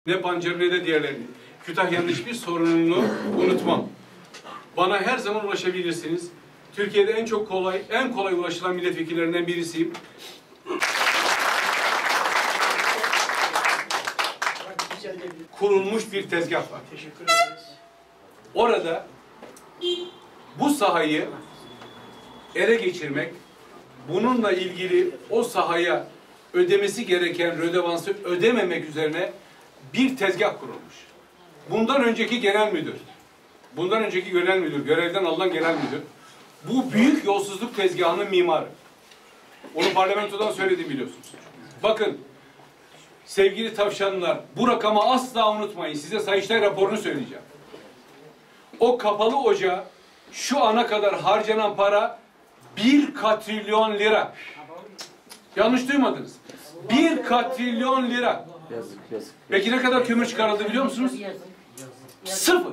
Ne pancarı ne de diğerlerini. Kütahya'nın hiçbir sorununu unutmam. Bana her zaman ulaşabilirsiniz. Türkiye'de en kolay ulaşılan milletvekillerinden birisiyim. Kurulmuş bir tezgah var. Teşekkür ederiz. Orada bu sahayı ele geçirmek, bununla ilgili o sahaya ödemesi gereken rödevansı ödememek üzerine bir tezgah kurulmuş. Bundan önceki genel müdür, görevden alınan genel müdür, bu büyük yolsuzluk tezgahının mimarı. Onu parlamentodan söyledim biliyorsunuz. Bakın, sevgili tavşanlar, bu rakamı asla unutmayın. Size Sayıştay raporunu söyleyeceğim. O kapalı ocağa şu ana kadar harcanan para 1 katrilyon lira. Yanlış duymadınız. 1 katrilyon lira. Yazık. Peki ne kadar kömür çıkarıldı biliyor musunuz? Sıfır.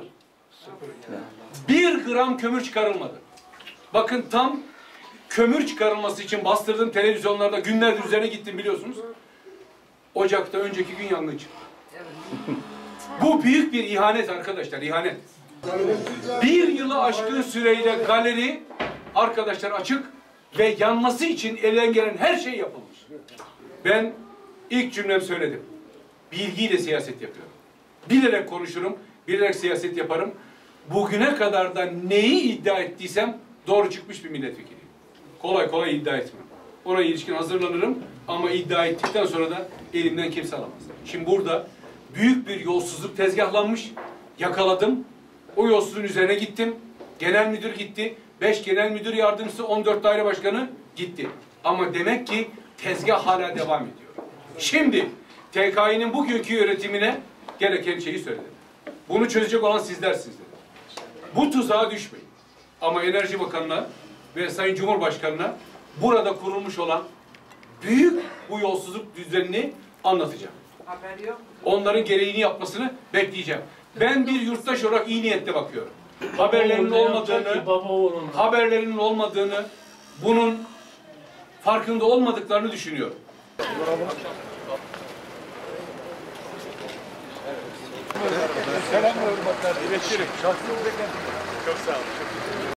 1 gram kömür çıkarılmadı. Bakın tam kömür çıkarılması için bastırdığım televizyonlarda günlerdir üzerine gittim biliyorsunuz. Ocak'ta önceki gün yangın çıktı. Bu büyük bir ihanet arkadaşlar, ihanet. 1 yılı aşkın süreyle galeri arkadaşlar açık ve yanması için elden gelen her şey yapılmış. Ben ilk cümlem söyledim. Bilgiyle siyaset yapıyorum. Bilerek konuşurum, bilerek siyaset yaparım. Bugüne kadar da neyi iddia ettiysem doğru çıkmış bir milletvekiliyim. Kolay kolay iddia etmem. Ona ilişkin hazırlanırım ama iddia ettikten sonra da elimden kimse alamaz. Şimdi burada büyük bir yolsuzluk tezgahlanmış, yakaladım. O yolsuzluğun üzerine gittim. Genel müdür gitti. 5 genel müdür yardımcısı, 14 daire başkanı gitti. Ama demek ki tezgah hala devam ediyor. Şimdi TKİ'nin bugünkü yönetimine gereken şeyi söyledim. Bunu çözecek olan sizlersiniz dedim. Bu tuzağa düşmeyin. Ama Enerji Bakanı'na ve Sayın Cumhurbaşkanı'na burada kurulmuş olan büyük bu yolsuzluk düzenini anlatacağım. Onların gereğini yapmasını bekleyeceğim. Ben bir yurttaş olarak iyi niyetle bakıyorum. Haberlerinin olmadığını, bunun farkında olmadıklarını düşünüyorum. Selam ve hürmetler. İletirim. Çok sağ olun.